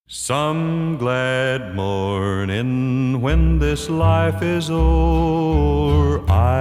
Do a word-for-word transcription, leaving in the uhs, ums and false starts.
Some glad morning when this life is o'er, I